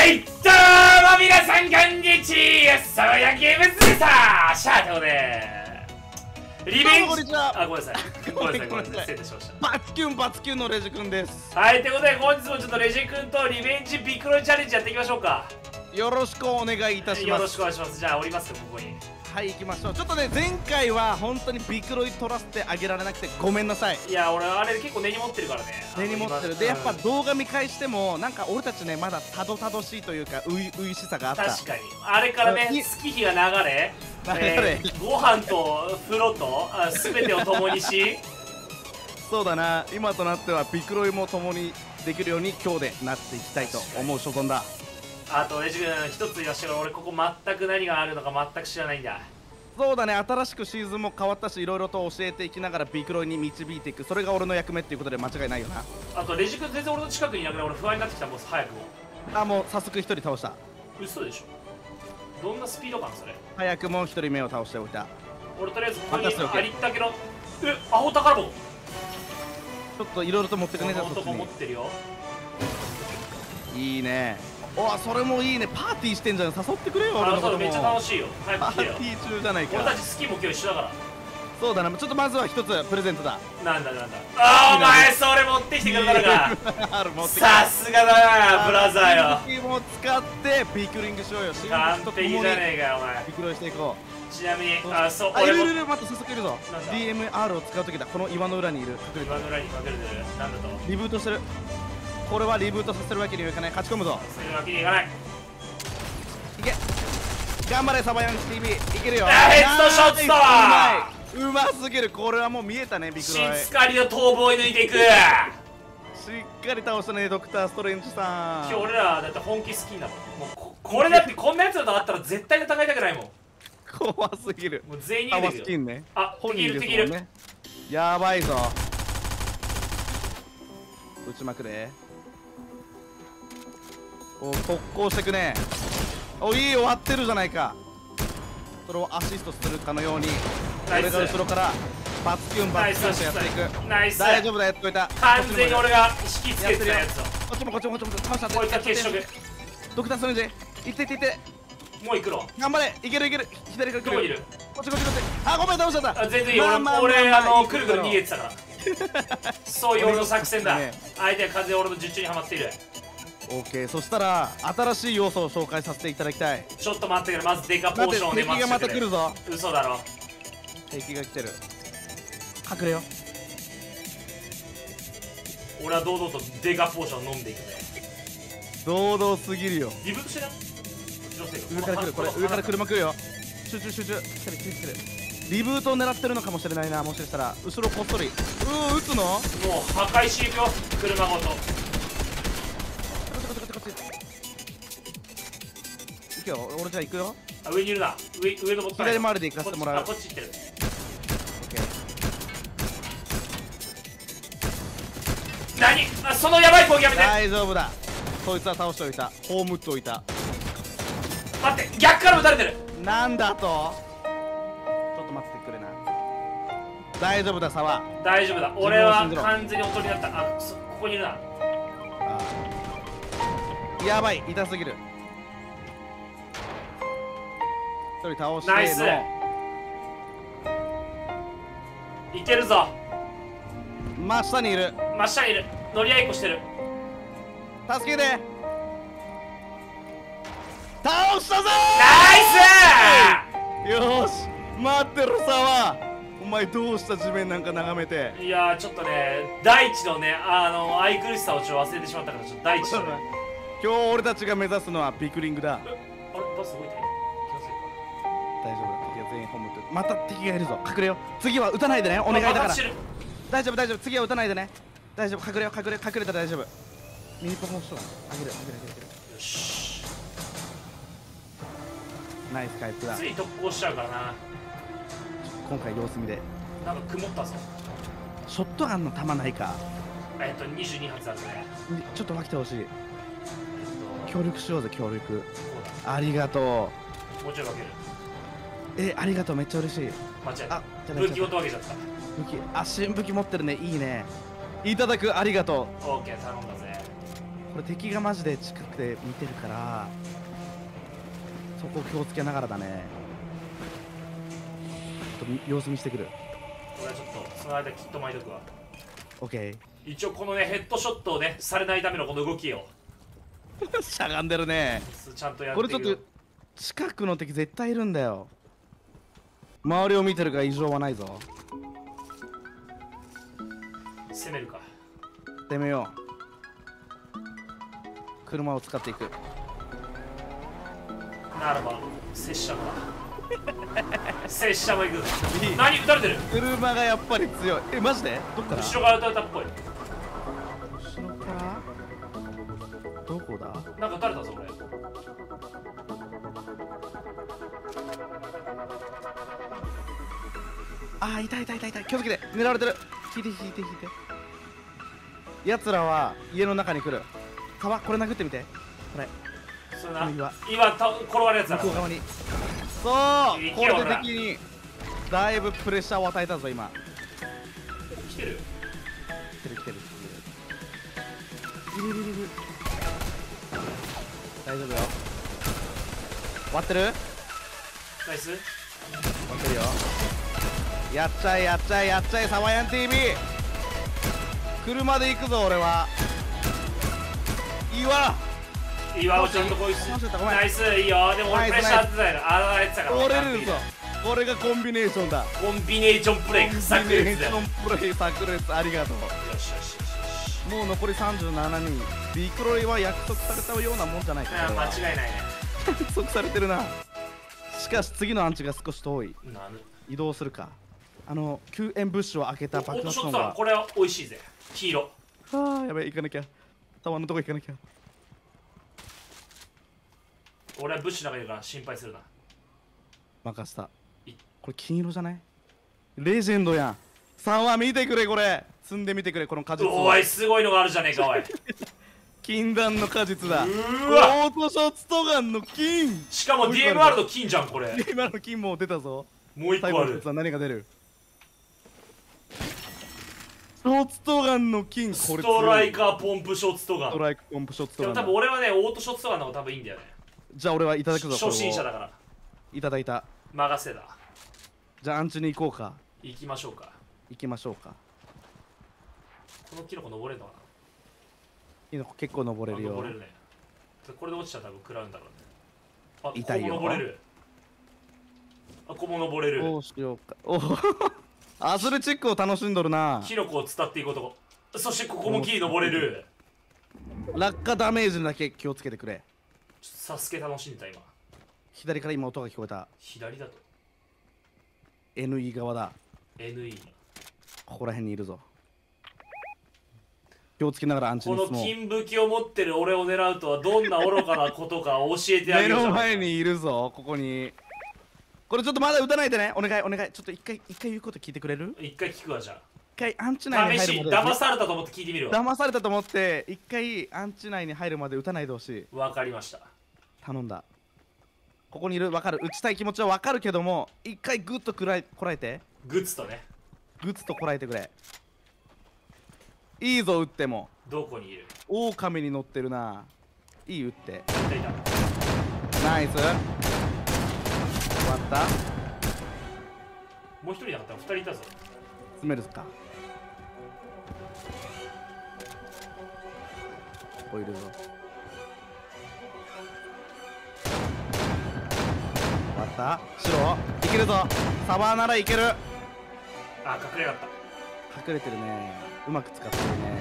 はいどうも皆さんこんにちは、そうやゲームズでさシャートでリベンジ。あ、ごめんなさいごめんなさい失礼しました。 バツキュンのレジ君です。 はい、ということで本日もちょっとレジ君とリベンジビクロイチャレンジやっていきましょうか。 よろしくお願いいたします。 よろしくお願いします。じゃあ降りますよ、ここに。 はい、行きましょう。ちょっとね、前回は本当にビクロイ取らせてあげられなくてごめんなさい。 いや、俺あれ結構根に持ってるからね。 根に持ってる。で、やっぱ動画見返してもなんか俺たちね、まだたどたどしいというか初々しさがあった。 確かにあれからね、月日が流れご飯と風呂と全てを共にしそうだな、今となってはビクロイも共にできるように今日でなっていきたいと思う所存だ。 あとレジ君一つ言わしてから、俺ここ全く何があるのか全く知らないんだ。 そうだね、新しくシーズンも変わったし、いろいろと教えていきながらビクロイに導いていく、それが俺の役目っていうことで間違いないよな。 あとレジ君全然俺の近くにいなくて俺不安になってきた。もう早くもあ、もう早速一人倒した。 嘘でしょ。どんなスピード感それ。 早くも一人目を倒しておいた。 俺とりあえずここにありったけのアホ宝箱ちょっといろいろと持ってくね。 男持ってるよ。 いいね。お、それもいいね。パーティーしてんじゃん。誘ってくれよ。俺のこともめっちゃ楽しいよ。早く来てよ。 パーティー中じゃないか。 俺たちスキーも今日一緒だから。 そうだな。ちょっとまずは一つプレゼントだ。 なんだあ、お前それ持ってきてくれたのか。さすがだなブラザーよ。 も使ってピクリングしようよ。 完璧じゃねえかよお前。 ピクロイしていこう。ちなみにそう、 いる待って、早速いるぞ。 DMR を使う時だ。この岩の裏にいる。 岩の裏に隠れてる。なんだとリブートしてる。これはリブートさせるわけにはいかない。勝ち込むぞ。 させるわけにいかない。 いけ、頑張れサバヤン TV。いけるよ。 ヘッドショット。 うますぎる。これはもう見えたね。ビクロイしつかりの逃亡を抜いていく。しっかり倒したね、ドクターストレンジさん。 今日俺らだって本気好きだもん。もうこれだってこんなやつらと会ったら絶対戦いたくないもん。 怖すぎる。 もう全員逃げてるよ。 ね。 あ、敵いる敵いる。 やばいぞ。撃ちまくれ。お、特攻してくね。お、いい、終わってるじゃないか。それをアシストするかのように俺が後ろからバツキュンバツキュンとやっていく。 ナイス。 大丈夫だ、やっといた。 完全に俺が引きつけてたやつを。 こっちも倒した。 こいつは血色。 ドクターストレンジいってもう行くの。 頑張れ。いける左から来る。 どこにいる。 こっち。あ、ごめん、倒しちゃった。 全然いい。俺くるくる逃げてたからそういう俺の作戦だ。相手は完全に俺の術中にはまっている。 オーケー、そしたら新しい要素を紹介させていただきたい。 ちょっと待ってくれ。まずデカポーションで敵がまた来るぞ。 嘘だろ。 敵が来てる。隠れよ。 俺は堂々とデカポーション飲んでいくね。 堂々すぎるよ。 リブートしてな。 上から来る。これ上から車来るよ。集中。来てる。リブートを狙ってるのかもしれないな。もしかしたら後ろこっそり。撃つの。 もう破壊していくよ、車ごと。 行くよ。俺じゃあ行くよ。 あ、上にいるな。上のボタン左回りで行かせてもらう。 あ、こっち行ってる。何。あ、そのヤバい攻撃やめて。 大丈夫だ。そいつは倒しておいた。葬っておいた。 待って、逆から撃たれてる。 なんだと。ちょっと待ってくれな。大丈夫だ、沢。 大丈夫だ。俺は完全におとりになった。あ、ここにいるな。ああ、やばい、痛すぎる。一人倒して。 ナイス。いけるぞ。 真下にいる。 乗り合いっこしてる。 助けて。倒したぞー。ナイス。よし、待ってる沢。お前どうした。地面なんか眺めて。 いやー、ちょっとね、大地のね、愛くるしさを忘れてしまったから、ちょっと大地のね。 今日俺たちが目指すのはピクリングだ。 あれ、バス動いてる。 大丈夫だ。敵が全員ホームって。また敵がいるぞ。隠れよ。次は撃たないでね、お願いだから。大丈夫。次は撃たないでね。大丈夫。隠れたら大丈夫。ミニポモーションあげる。よし、ナイス回復だ。 つい特攻しちゃうからな。 今回様子見で。 なんか曇ったぞ。 ショットガンの弾ないか。 22発あるね。 ちょっと分けてほしい。協力しようぜ、協力。ありがとう。 もうちょい分ける。 ありがとう、めっちゃ嬉しい。 間違えた。武器ごと分けちゃった。 新武器持ってるね。いいね。いただく。ありがとう。オーケー、頼んだぜ。 これ敵がマジで近くで見てるからそこを気をつけながらだね。ちょっと様子見してくる。 俺はちょっとその間きっと巻いとくわ。 オッケー。 一応このねヘッドショットをねされないためのこの動きをしゃがんでるね。 ちゃんとやってこれちょっと近くの敵絶対いるんだよ。周りを見てるから異常はないぞ。 攻めるか。 攻めよう。車を使っていく。 ならば拙者か。拙者も行くぞ。何撃たれてる。 車がやっぱり強い。え、マジでどっから。 後ろから撃たれたっぽい。 後ろからどこだ。 なんか撃たれたぞ俺。 あー、いたいたいたいた。気をつけて。狙われてる。引いて引いて引いて。奴らは家の中に来る。川、これ殴ってみて。これそれな今転がるやつだ向こう側に。そうこれで敵にだいぶプレッシャーを与えたぞ今。 来てる来てる来てるいるいるいるいる。大丈夫よ。終わってる。 ナイス。 終わってるよ。やっちゃえやっちゃえやっちゃえサワヤン TV。 車で行くぞ俺は。 岩をちゃんとこいつナイス。いいよ。でも俺プレッシャー当てたよ。あれやってたから折れるぞ。これがコンビネーションだ。 コンビネーションプレイ炸裂だよ。コンビネーションプレイ炸裂。ありがとう。 よしよしよし。 もう残り37人。ビクロイは約束されたようなもんじゃないか。 間違いないね。 約束されてるな。しかし次のアンチが少し遠い。 なる。 移動するか。救援物資を開けた爆発音が。 これは美味しいぜ。黄色。 ああ、やばい、行かなきゃ。タワーのとこ行かなきゃ。 俺は物資の中にいるから心配するな。 任せた。これ金色じゃない。レジェンドやん。さんは見てくれこれ。積んでみてくれこの果実。 おいすごいのがあるじゃねえかおい。 禁断の果実だ。 うわオートショッツトガンの金。 しかも DMR の金じゃんこれ。 DMR の金も出たぞ。 もう一個ある。 何が出る。ショッツトガンの金。 ストライカーポンプショッツトガン。 ストライクポンプショッツトガン。 でも多分俺はねオートショッツトガンの方が多分いいんだよね。 じゃあ俺はいただくぞ。 初心者だから。 いただいた。 任せだ。 じゃあアンチに行こうか。 行きましょうか。 行きましょうか。 このキノコ登れるのかな。 キノコ結構登れるよ。 登れるね。これで落ちたら多分食らうんだろうね。あ、 痛いよ。 ここも登れる。あ、ここも登れる。 どうしようか。おアスレチックを楽しんどるな。 キノコを伝っていこうと。そしてここも木に登れる。 落下ダメージにだけ気をつけてくれ。 サスケ楽しんでた今。 左から今音が聞こえた。 左だと NE 側だ。 NE ここら辺にいるぞ。気をつけながらアンチに進もう。 この金武器を持ってる俺を狙うとはどんな愚かなことか教えてあげる。 目の前にいるぞここに。これちょっとまだ撃たないでね。お願いお願い。ちょっと一回言うこと聞いてくれる。 一回聞くわ。じゃあ一回アンチ内に入るまで。 騙されたと思って聞いてみるわ。 騙されたと思って一回アンチ内に入るまで撃たないでほしい。 わかりました。 頼んだ。ここにいる。分かる。撃ちたい気持ちは分かるけども一回グッとこらえて。 グッズとね。 グッとこらえてくれ。いいぞ撃っても。 どこにいる。 狼に乗ってるな。いい撃って。 いたいた。 ナイス。終わった。 もう一人なかったら二人いたぞ。 詰めるか。ここいるぞ。終わった。白いけるぞ。サバーならいける。 あ、隠れやがった。 隠れてるね。うまく使ってるね。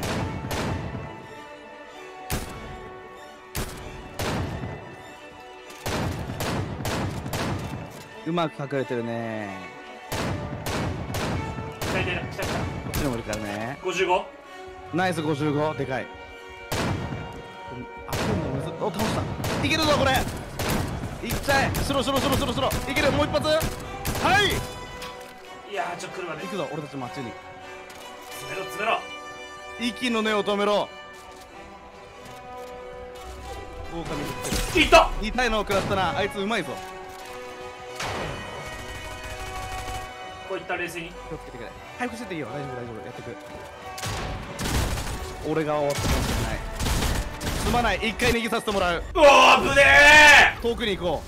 うまく隠れてるね。 来た来た来た来た。 こっちにもいるからね。 55。 ナイス55。でかい。あ、お、倒した。いけるぞこれ。いっちゃえ。白いける。もう一発。はい。 いやー、ちょっと来るまで行くぞ俺たち街に。 詰めろ。 息の根を止めろ。狼振ってる。 いた。 痛いのを食らったな。あいつうまいぞ。 こういった冷静に気をつけてくれ。回復してていいよ。大丈夫やってく。俺が終わったかもしれない。 すまない、一回逃げさせてもらう。 うわー危ねえ。 遠くに行こ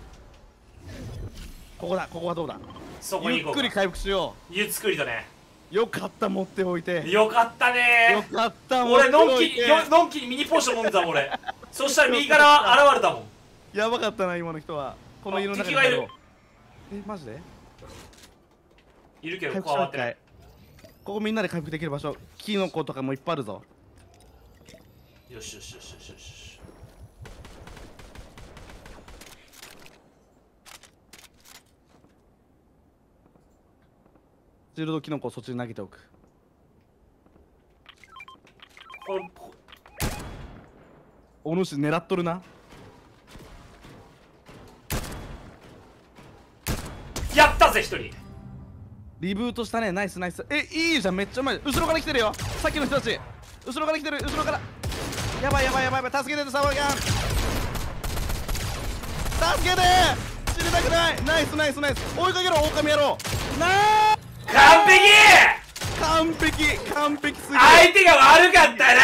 う。ここだ、ここはどうだ。 そこに行こうか。 ゆっくり回復しよゆっくりとね。 う。よかった、持っておいて。 よかったねよかった、 俺のんきに持っておいて。 のんきにミニポーション飲んでたもん俺。そしたら右から現れたもん。 やばかったな、今の人は。この家の中に。 敵がいる。 え、マジでいるけど回復しよう、 こわってない。 一回。ここみんなで回復できる場所、キノコとかもいっぱいあるぞ。 よしよしよしよしよし。 シールドキノコをそっちに投げておく。お主狙っとるな。 やったぜ一人。 リブートしたね。ナイスナイス。え、いいじゃん、めっちゃうまい。後ろから来てるよ、さっきの人たち。後ろから来てる、後ろから。やばいやばいやばいやばい、助けてサバギャン。助けて、死にたくない。ナイスナイスナイス。追いかけろ、狼野郎。なあ、 完璧。 完璧完璧すぎる。 相手が悪かった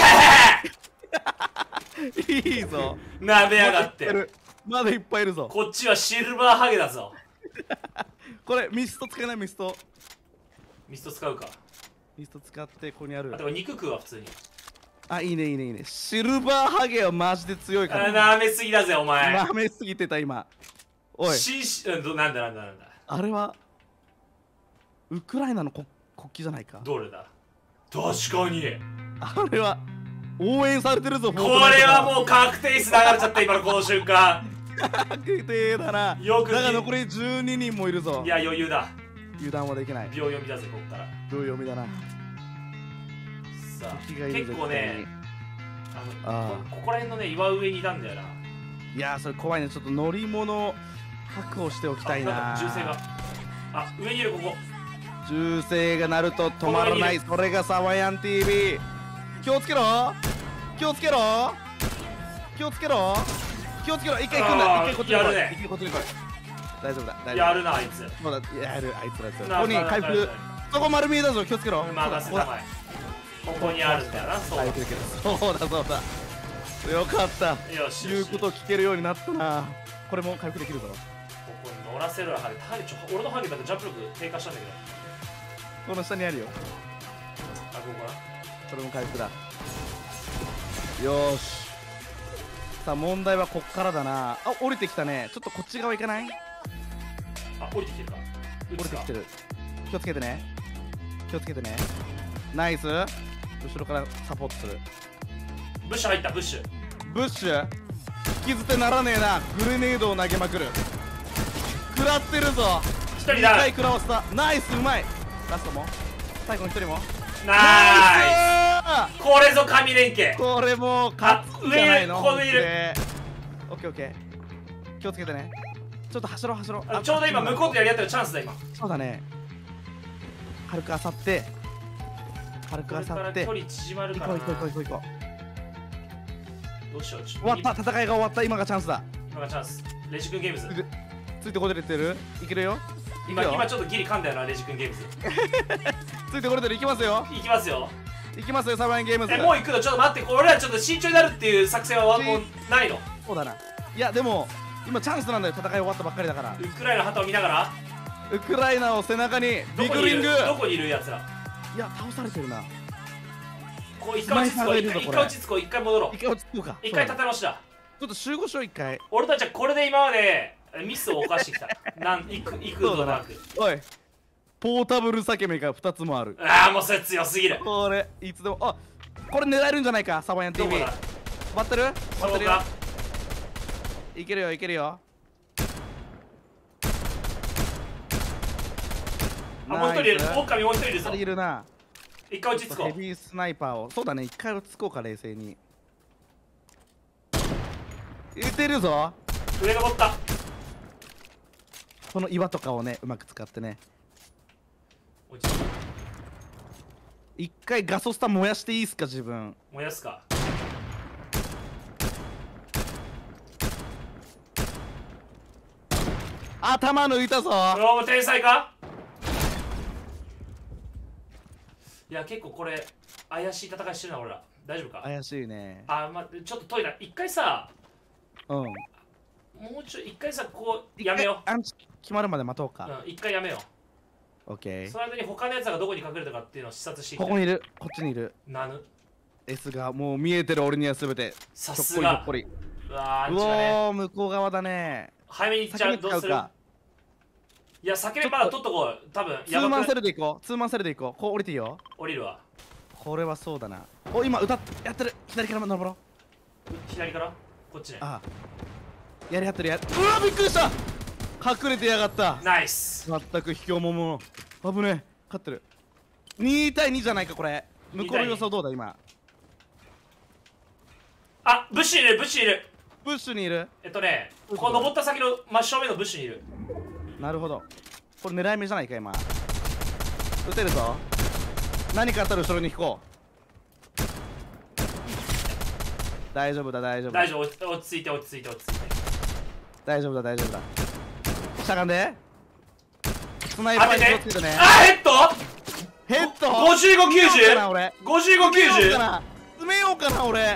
な。 いいぞ。 なめやがって。 まだいっぱいいるぞ。 こっちはシルバーハゲだぞ。 これミスト使えない。ミスト使うか。 ミスト使って、ここにある。 あと肉食うわ普通に。 あ、いいねいいねいいね。シルバーハゲはマジで強いから。 なめすぎだぜお前。 なめすぎてた今。おい、 なんだ。 あれはウクライナの国旗じゃないか。 どれだ。確かにあれは応援されてるぞ。 これはもう確定数流れちゃった今のこの瞬間。 確定だな。 よくだが残り12人もいるぞ。 いや余裕だ。 油断はできない。 秒読みだぜこっから。 秒読みだな。 さあ敵がいる結構ね、 あここら辺のね岩上にいたんだよな。 いやー、それ怖いね。ちょっと乗り物確保しておきたいな。 銃声が。上にいるここ。 銃声が鳴ると止まらない。それがサワヤン TV。気をつけろ、気をつけろ、気をつけろ、気をつけろ。一回行くんだ。一回こっちに来い。一回こっちに来い。大丈夫だ、大丈夫。 やるなあいつ。 まだやる、あいつら強い。ここに回復。そこ丸見えだぞ、気をつけろ。 任せたまえ。ここにあるんだよな。そうだそうだそうだ。よかった。 よし。 言うことを聞けるようになったな。これも回復できるぞ。 ここに乗らせるハゲ。俺のハゲだとジャンプ力低下したんだけど。 この下にあるよ。 ここかな。 これも回復だ。よーし。さあ問題はこっからだな。あ、降りてきたね。ちょっとこっち側行かない？ 降りてきてるか。 降りてきてる。気をつけてね。気をつけてね。ナイス。後ろからサポートする。 ブッシュ入った。ブッシュ引き捨てならねえな。グレネードを投げまくる。食らってるぞ。 一人だ。 2回食らわせた。ナイス、うまい。ラストも最後の一人もナイス。これぞ神連携。 これもう勝つんじゃないの。 ここにいる。 オッケーオッケー。気をつけてね。ちょっと走ろう。 ちょうど今向こうとやり合ってるチャンスだ今。 そうだね。軽くあさって、 距離縮まるからな。 行こう。 どうしよう。 終わった。戦いが終わった。今がチャンスだ。 今がチャンス。レジ君ゲームズついてこれてる。いけるよ。 今ちょっとギリ噛んだよな。レジ君ゲームズついてこれてる。いきますよ。 いきますよサバインゲームズ。 もう行くの。ちょっと待って。俺らちょっと慎重になるっていう作戦はもうないの。 そうだな。いやでも今チャンスなんだよ。戦い終わったばっかりだから。 ウクライナの旗を見ながら。 ウクライナを背中にビッグリング。 どこにいるやつら。 いや倒されてるな。 こう一回落ち着こう。一回戻ろう。 一回落ち着こうか。 一回立て直しだ。 ちょっと集合しよう一回。 俺たちはこれで今までミスを犯してきた。幾度なく。 おい、ポータブル裂け目が2つもある。 ああもうそれ強すぎる。 これいつでも、あ、これ狙えるんじゃないか。サバヤン TV 待ってるよ。いけるよ。 もう一人いる。狼もう一人いるぞ。 いるな。 一回落ち着こう。 ヘビースナイパーを。そうだね、一回落ち着こうか。冷静に撃てるぞ。 上登った。 この岩とかをねうまく使ってね。一回ガソスタ燃やしていいっすか。自分燃やすか。 頭抜いたぞ。 もう天才か。いや結構これ怪しい戦いしてるな俺ら。 大丈夫か。 怪しいね。 あ、ちょっとトイレ一回さ、 うん。 もうちょい一回さ、こうやめよう。決まるまで待とうか。 うん、一回やめよう。オッケー。 その間に他のやつがどこに隠れたかっていうのを視察していきたい。 ここにいる、こっちにいる。 なぬ S がもう見えてる俺にはすべて。 さすが。うわー、 向こう側だね。 早めに行っちゃう。どうする？いや、先にまだ取っとこう。多分ツーマンセルで行こう。ツーマンセルで行こう。こう降りていいよ。 降りるわ。 これはそうだな。お、今歌ってやってる。左から登ろう。左からこっちね。 ああ、やりはってる。うわ、びっくりした。隠れてやがった。 ナイス。 全く卑怯者。危ねえ。勝ってる。2対2じゃないかこれ。向こうの予想どうだ今。 あ、ブッシュにいる、ブッシュにいる。 ブッシュにいる。 こう登った先の真正面のブッシュにいる。 なるほど。これ狙い目じゃないか今。撃てるぞ。何かあったら後ろに引こう。大丈夫だ大丈夫。 大丈夫、落ち着いて落ち着いて落ち着いて。 大丈夫だ大丈夫だ。しゃがんで。スナイパーに気をつけてね。 あ、ヘッドヘッド 5590 5590 詰めようかな俺。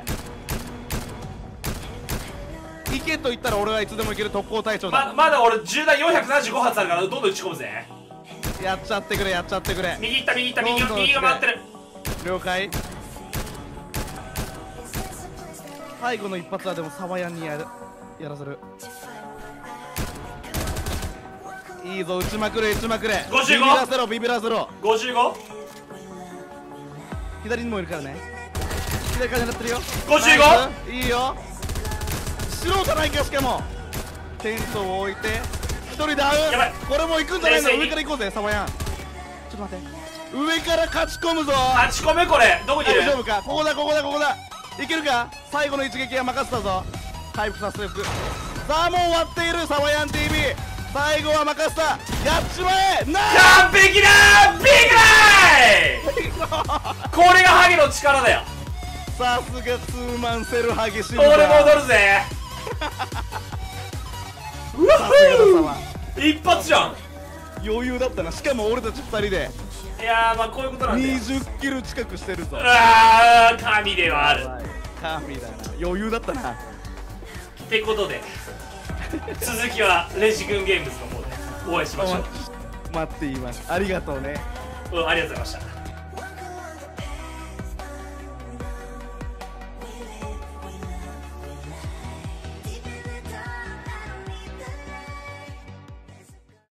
行けと言ったら俺はいつでも行ける特攻隊長だ。 まだ俺銃弾475発あるからどんどん撃ち込むぜ。 やっちゃってくれやっちゃってくれ。 右行った右行った右が回ってる。了解。最後の一発はでもサバヤンにやらせる。いいぞ、撃ちまくれ撃ちまくれ。 55 ビビらせろビビらせろ。 55 左にもいるからね。左から狙ってるよ。 55 いいよ。素人ないか。しかもテントを置いて一人ダウン。 やばい、 これも行くんじゃないの。上から行こうぜサバヤン。ちょっと待って、上から勝ち込むぞ。 勝ち込む。これどこにいる？ 大丈夫か。ここだここだここだ。いけるか。最後の一撃は任せたぞ。回復させて服。さあもう終わっているサバヤン TV。最後は任せた。やっちまえ。 完璧だー。ビッグライこれがハゲの力だよ。 さすがツーマンセルハゲシン。 俺戻るぜうわっ、一発じゃん。 余裕だったな。しかも俺たち2人で。 いやー、まあこういうことなんだよ。 20キロ近くしてるぞ。 あー、神ではある。 神だな。余裕だったな。 ってことで続きはレジ君ゲームズの方でお会いしましょう。 待っています。ありがとうね。 ありがとうございました。